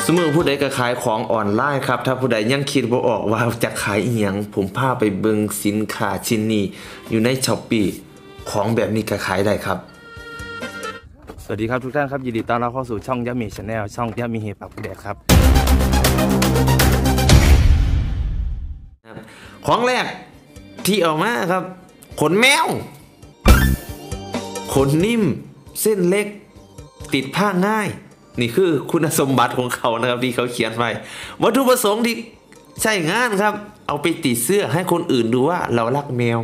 สมมติผู้ใดก็ขายของออนไลน์ครับถ้าผู้ใดยังคิดบ่ออกว่าจะขายอีหยังผมพาไปเบิ่งสินค้าชิ้นนี้อยู่ใน Shopee ของแบบนี้ก็ขายได้ครับสวัสดีครับทุกท่านครับยินดีต้อนรับเข้าสู่ช่องยามีชาแนลช่องยามีเฮปากแดดครับของแรกที่เอามาครับขนแมวขนนิ่มเส้นเล็กติดผ้าง่ายนี่คือคุณสมบัติของเขานะครับที่เขาเขียนไว้วัตถุประสงค์ที่ใช้งานครับเอาไปติดเสื้อให้คนอื่นดูว่าเรารักแมว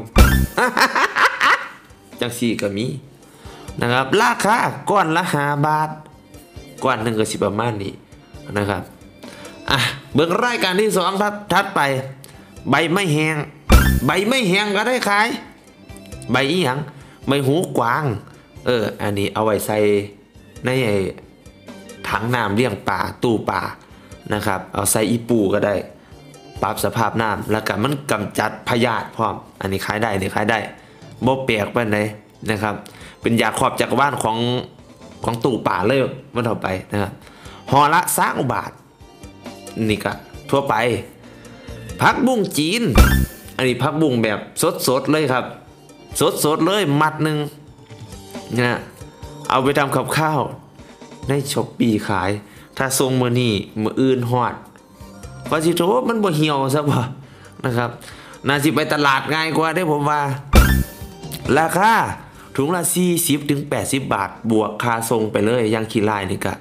จังสีก็มีนะครับราคาก้อนละ5 บาทก้อนหนึ่งก็10ประมาณนี้นะครับเบื้องรายการที่2ครับถัดไปใบไม้แห้งใบไม้แห้งก็ได้ขายใบอีหยังใบหูกวางอันนี้เอาไว้ใส่ในถังน้ำเลี้ยงปลาตู้ปลานะครับเอาใส่อีปูก็ได้ปรับสภาพน้ำแล้วก็มันกำจัดพยาธิพร้อมอันนี้ขายได้นี่ขายได้บ่แปลกไปไหนนะครับเป็นยาครอบจักรวาลของตู้ปลาเลยมันต่อไปนะครับห่อละ20 บาทนี่ก็ทั่วไปผักบุ้งจีนอันนี้ผักบุ้งแบบสดเลยครับสดเลยมัดหนึ่งนะเอาไปทำกับข้าวในShopeeขายถ้าทรงมือนี่มืออื่นฮอดว่าสิโถมันบ่เหี่ยวซะบ่นะครับน่าสิไปตลาดง่ายกว่าได้ผมว่าราคาถุงละ40 ถึง 80 บาทบวกค่าส่งไปเลยอย่างขี้ลายนี่ก็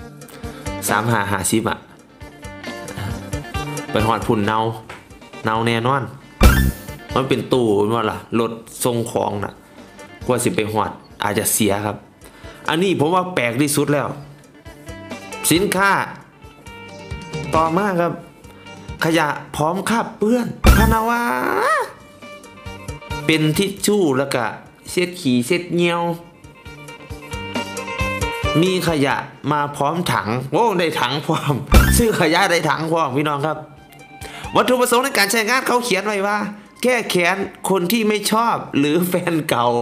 35-50ไปฮอดพุ่นเนาแน่นอนมันเป็นตู้ว่าล่ะรถส่งของน่ะกว่าสิไปฮอดอาจจะเสียครับอันนี้ผมว่าแปลกที่สุดแล้วสินค้าต่อมาครับขยะพร้อมคราบเปื้อนพนาวาเป็นทิชชู่แล้วก็เช็ดขี้เช็ดเงี้ยวมีขยะมาพร้อมถังโอ้ได้ถังพร้อมซื้อขยะได้ถังพร้อมพี่น้องครับวัตถุประสงค์ในการใช้งานเขาเขียนไว้ว่าแก้แค้นคนที่ไม่ชอบหรือแฟนเก่า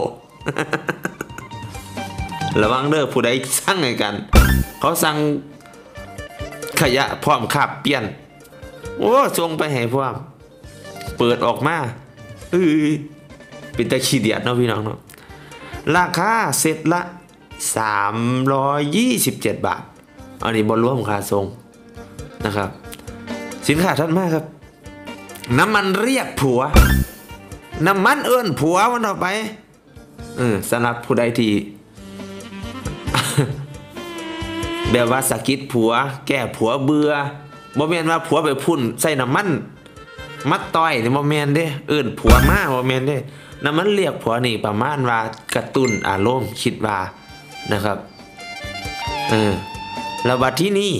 ระวังเด้อผู้ใดสั่งให้กันเขาสั่งขยะพร้อมคราบเปลี่ยนโอ้ส่งไปให้พร้อมเปิดออกมาเป็นตะขี้เดียดเนาะพี่น้องเนาะราคาเซตละ327 บาทอันนี้บ่รวมค่าส่งนะครับสินค้าถัดมาครับน้ำมันเรียกผัวน้ำมันเอิ้นผัวมันออกไปสำหรับผู้ใดที่ แบบว่าสะกิดผัวแก้ผัวเบื่อบ่แม่นว่าผัวไปพุ่นใส่น้ำมันมัดต้อยนี่บ่แม่นเด้เอิ้นผัวมาบ่แม่นเด้น้ำมันเรียกผัวนี่ประมาณว่ากระตุ้นอารมณ์คิดว่านะครับแล้วบัดที่นี่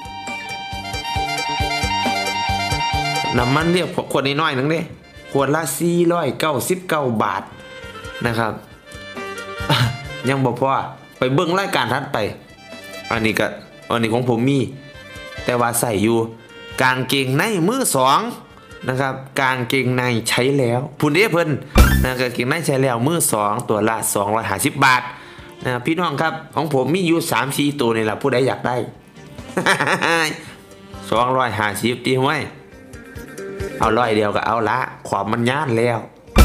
น้ำมันเรียกขวดน้อยๆนึงเด้ขวดละ499 บาทนะครับ ยังบ่พอไปเบิ่งรายการถัดไปอันนี้ของผมมีแต่ว่าใส่อยู่กางเกงในมือ2นะครับกางเกงในใช้แล้วพุ่นเด้เพิ่นนะกางเกงในใช้แล้วมือ2ตัวละ250 บาทนะพี่น้องครับของผมมีอยู่ 3-4 ตัวนี่แหละผู้ใดอยากได้ 250ตีไว้เอา100เดียวก็เอาละความมันย่านแล้ว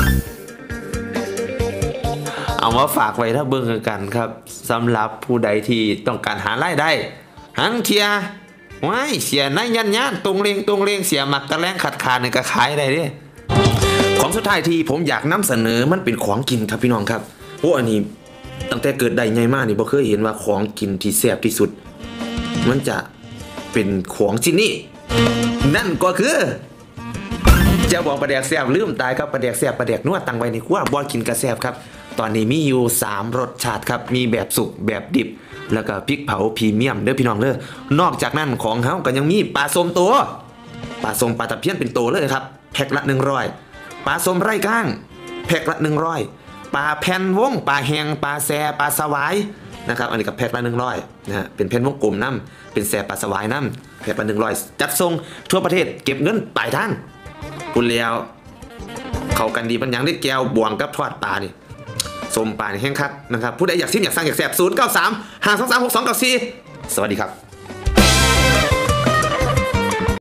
เอามาฝากไว้ถ้าเบิ่งกันครับสำหรับผู้ใดที่ต้องการหารายได้หังเทียไว้เสียในยันตรงเรียงเสียหมักตะแลงขัดขาเนี่ยก็ขายได้เด้ของสุดท้ายที่ผมอยากนำเสนอมันเป็นของกินครับพี่น้องครับโอ้อันนี้ตั้งแต่เกิดได้ใหญ่มากนี่บ่เคยเห็นว่าของกินที่แซ่บที่สุดมันจะเป็นของชิ้นนี้นั่นก็คือจะบอกปลาแดกแซ่บลืมตายครับปลาแดกแซ่บปลาแดกนัวตั้งไว้ในครัวบ่กินกระแซ่บครับตอนนี้มีอยู่3 รสชาติครับมีแบบสุกแบบดิบแล้วก็พริกเผาพรีเมียมเด้อพี่น้องเด้อนอกจากนั้นของเฮาก็ยังมีปลาส้มตัวปลาส้มปลาตะเพียนเป็นตัวเลยครับแพ็คละ100ปลาส้มไร่ก้างแพ็คละ100ปลาแผ่นวงปลาแห้งปลาแซ่ปลาสวายนะครับอันนี้กับแพ็คละ100นะฮะเป็นแผ่นวงกลมน้ำเป็นแซ่ปลาสวายน้ำแพ็คละ100จัดส่งทั่วประเทศเก็บเงินปลายทางคุณแล้วเข้ากันดีมันยังได้แก้วบวงกับทอดปลานี่สมปลาแห้งคักนะครับผู้ใดอยากชิมอยากสั่งอยากแซ่บ093 523 6294สวัสดีครับ